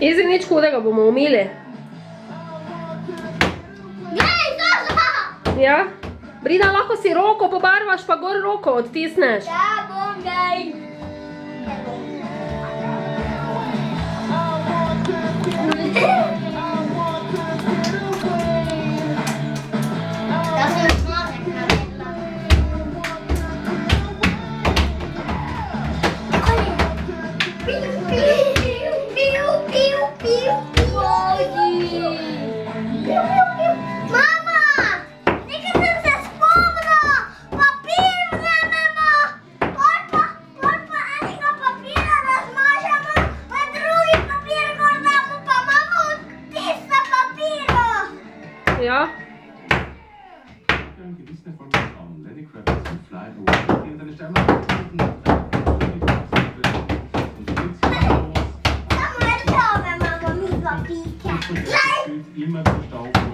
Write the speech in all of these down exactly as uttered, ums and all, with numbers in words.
Izi, nič hudega bomo umili. Glej, Zoza! Ja? Brina, lahko si roko pobarvaš, pa gor roko odtisneš. Ja, bom, gej. Da sem smadek naredila. Piu, piu, piu, piu, piu. Mama! Nekaj sem se spomnila! Papir vzememo! Porpa, porpa enega papira razmažemo, pa drugi papir gor damo, pa mama odtis na papiru! Ja? Samo rečove, mama, mi dva pike. Immer verstauben.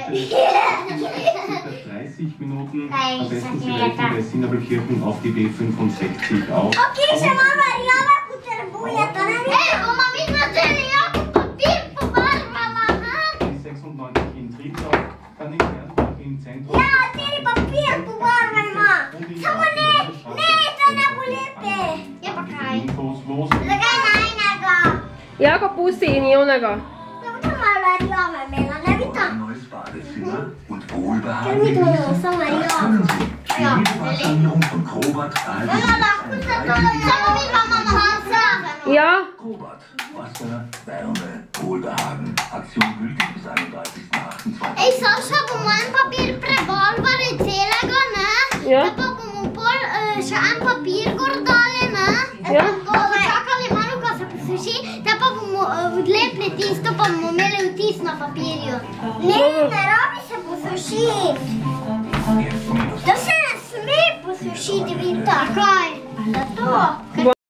dreißig Minuten. Am besten Sie rechnen bei Sinabelkirchen auf die B fünfundsechzig auf. Okay, še mama rjava potrebujete, ne? Ej, bomo mi dva rjavo papir pobarvala, ha? Die sechsundneunzig in Triebdorf, dann in Kärnten im Zentrum. Ja, celi papir pobarvajmo. Samo ne, ne, se ne bolite. Ja, pa kaj? Infos los. Zakaj najnega? Ja, ga pusti in jevnega. Samo to malo rjave imela, ne bi to? Neues Badezimmer und Ker mi wohlbehalten to genießen. samo rjavo. Können Sie die Wassersanierung von Kobat Mama, lahko se to, samo mi pa mama hazavemo. Ja? Kobat. Wasser, Wärme, Wohlbehagen. Aktion gültig bis einunddreißigsten achtundzwanzigsten Ej, Saša, bomo en papir prebarvali celega, ne? Ja. Da pa bomo pol eh, še en papir gor dali, ne? Ja. Bomo počakali malo, ko se posuši, da pa bomo eh, odlepili tisto, pa bomo imeli vtis na papirju. Ne, ne rabi se posušiti. To se ne sme posušiti, vidite. Kaj? Zato.